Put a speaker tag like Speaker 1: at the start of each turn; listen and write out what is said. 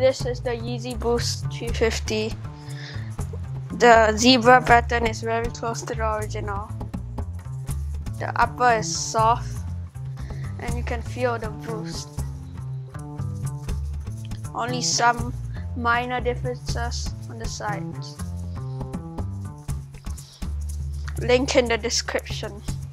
Speaker 1: this is the Yeezy Boost 350. The zebra pattern is very close to the original. The upper is soft and you can feel the boost. Only some minor differences on the sides. Link in the description.